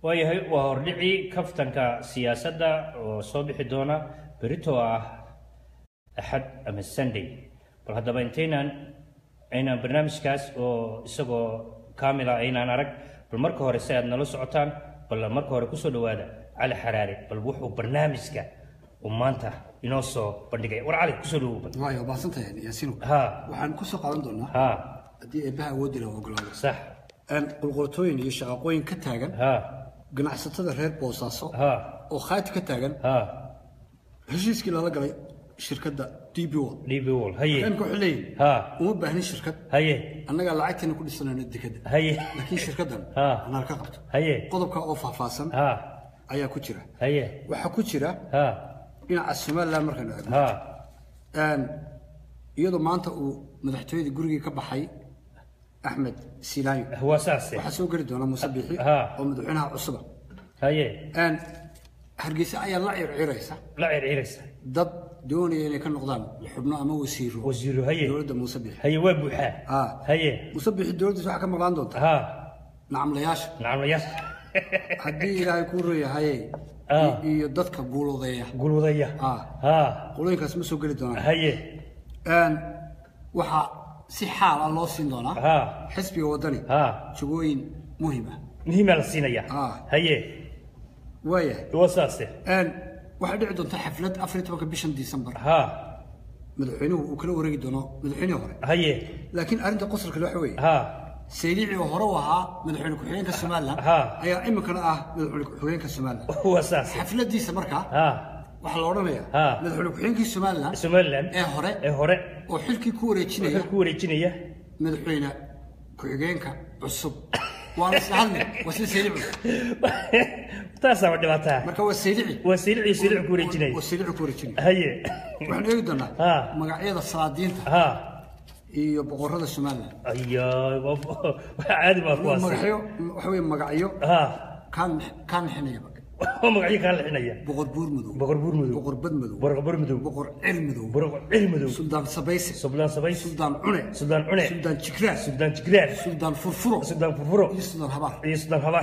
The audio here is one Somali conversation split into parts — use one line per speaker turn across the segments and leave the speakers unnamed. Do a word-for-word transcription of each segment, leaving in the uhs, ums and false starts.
waayahay waa hordhicii kaftanka siyaasadda oo soo bixi doona berito ah axad ama sunday bal haddaba intaynaan aynaan barnaamijkaas oo isagoo kaamila aynaan arag bal marka hore si aad nala socotaan bal marka hore kusoo dhawaada cali xaraare bal wuxuu barnaamijka uu maanta inoo soo bandhigay war cali kusoo dhawow
waayo baasantahay yaasiin
ha
waxaan ku soo qaadan doonaa
ha
haddii eebaha awoodi lahaa ogolaado
sax
aan qulqultooyin iyo shaqaqooyin ka taagan
ha
ganacsatada reer boosaaso
ha
oo khaati ka taagan
ha
heshiiskii lala galay shirkadda D B Wall
D B Wall haye
kan ku xilay
ha
uma baahnin shirkad
haye
annaga lacagteena ku dhisanayna dekada
haye
laakiin shirkaddan
ha
anaa ka qabto
haye
qodobka oo faahfaahsan
ha
ayaa ku jira
haye
waxa ku jira
ha
dhinaca Soomaaliland markaan eegno
ha
aan iyadoo maanta uu madaxtooyada guriga ka baxay أحمد سيلاي
هو أساسي
وحسوا قريد وأنا مصبيحي ومدحونها عصبة
هاي
أن هرجيسة أي لا عريسة
لا عريسة
ضد دوني يعني كان نقدام حبنا أما وسيرو
وسيرو هاي
دولة مصبيح
هاي وين بوحة
آه
هاي
مصبيح الدولة سواء كم غاندو
ها
نعم لياش
نعم لياش
حدي لا يكون ريا هاي
آه
يضدك قولوا ضيع
قولوا ضيع
آه
ها
قولوا إنك اسمه سوق قريد وأنا
هاي
أن وح si xaal ah loo siin doonaa
ha
xisbiga wadani
ha
jagooyin muhiim ah
muhiim la siinaya
ha
haye
waya
wasaase
aan waxa dhici doonta xaflad afar iyo tobanka bishan December
ha
madaxweynuhu uu kala wareegi doono madaxweynaha hore
haye
laakiin arinta qosolka waxa weeye
ha
saylici oo hore u ahaa madaxweyne ku-xigeenka Soomaaliland ayaa imikana ah madaxweyne ku-xigeenka Soomaaliland
wasaase
xafladiisa markaa
ha
waxa la oranayaa madaxweyne ku-xigeenka Soomaaliland
Soomaaliland
ee hore
ee hore
oo xilkii ku wareejinaya
ku wareejinaya
madaxweyne ku-xigeenka cusub waa la sahalnay wasii saylici
taasa waa dhibaataa
marka waa saylici
waa saylici saylici ku wareejinaya
waa saylici ku wareejinaya
haye
waxaan eegi doonaa magacyada salaadiinta
ha
iyo boqorada Soomaaliland
ayaa waa caadi ma kuwaas
magacyo waxa weeye magacyo
ha
kan kan xinaya
magacyo kala xinaya
boqor buur madow
boqor buur madow
boqor bad madow
boqor bur madow
boqor cil madow
boqor cil madow
suldaan sabaysi
suldaan sabaysi
suldaan cune
suldaan cune
suldaan jikraas
suldaan jikraas
suldaan furfuro
suldaan furfuro
iyo suldaan habar
iyo suldaan habar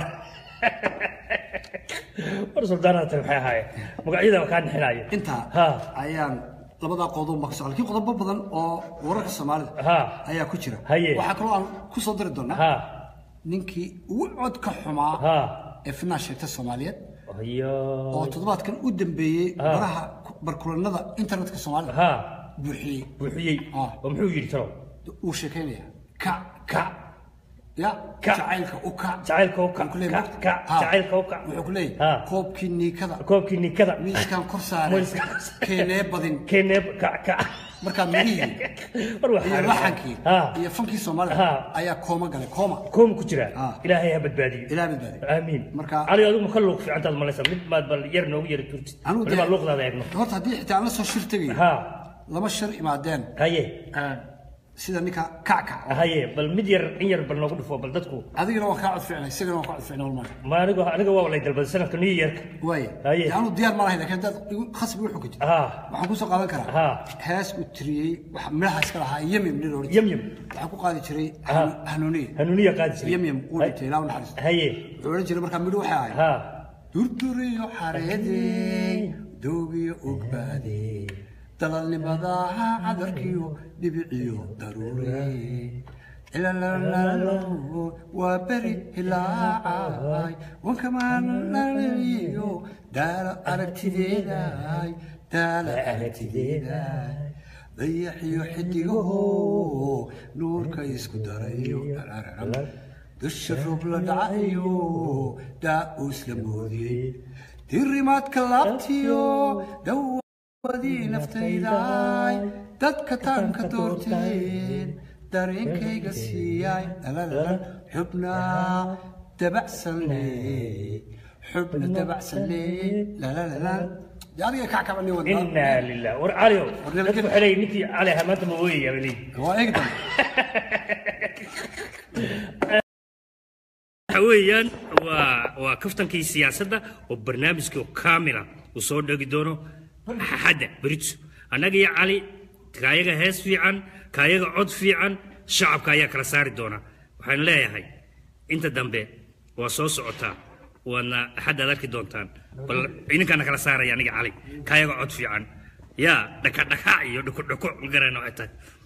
war suldaanada waxay ahaayeen magacyada ka xinaya
inta
ha
ayaan labada qodob ma ka soo halkii qodob badan oo wararka Soomaalida
ha
ayaa ku jira
waxa
kale aan ku soo diri doonaa
ha
ninkii ugu cod ka xumaa
ha
ee finaasheegta Soomaaliyeed
ayo
oo toddobaadkan u dambeeyay baraha barkulanada internetka Soomaalida
ha
buuxiyay
buuxiyay oo muxuu yiri taro
uu sheekeynaya ka ka ya jacaylka u ka
jacaylka u ka ka jacaylka u ka
wuxuu ku leeyahay koobkii niikada
koobkii niikada
miiskan kor saaray keenee badin
keenee ka ka
marka mirihi
war waxa
laxankii iyo fankii Soomaalida ayaa kooma galay kooma
kooma ku jira ilaahay ha badbaadiyo
ilaahay badbaadiyo
aamin
marka
ali adigu ma khalluq fiicantaad malaysa mid baad bal yar noogu yar turtid waliba luqdaada eegno
horta hadii xitaa la soo shirtagay
ha
lama shir imaadeen
haye
sida ninka kacka
haye bal mid yar in yar bal noogu dhufo bal dadku
adigana waa ka cod fiicnay sidana waa ka cod fiicnay walma
ma anigu aniga waa walay dalbad sanadka new year
way
haye
yaanu diyaar ma lahayn laakiin dad khasbi wuxuu ku jira
ha
waxaan ku soo qaadan karaa
ha
hees u tiriyay wax miraha iska lahaa yamyam dhir hore
yamyam
waxa ku qaadi jiray hanuuniye
hanuuniye qaadi jiray
yamyam uu dhintay ilaa naxariis
haye
wuxuu oran jiray marka midho waxa ahay
ha
durduriyo xareedey doogiyo ogbaadey dalalnimada cadarkiyo dhibiciyo daruuri ilalalo waa beri hilaacay wankamanaliyo daala aragtideeday daala aragtideeday dayaxiyo xidigaho nuurka isku darayo dusha roob la dhacayo daa-uus la moodiyey tirimaadka laabtiyo dawadii naftayday dadka taanka doorteen dareenkayga siiyay xubna dabacsan leey xubna dabacsan leey lalala yaadiga ka kabani wada
inna lillahi war aliyo dadku xilay ninkii ali hamanta ma weeyay bali
waa eegdan
weeyaan waa waa kaftankii siyaasadda oo barnaamijkii kaamila uu soo dhagi doono xadda berito annaga iyo cali kaayaga hees fiican kaayaga cod fiican shacabka ayaa kala saari doona waxaan leeyahay inta dambe waa soo socotaa waana axad aad arki doontaan bal idinkaana kala saaraya aniga cali kaayaga cod fiican yaa dhaka dhaka iyo dhuku dhuku ma garanayo xitaa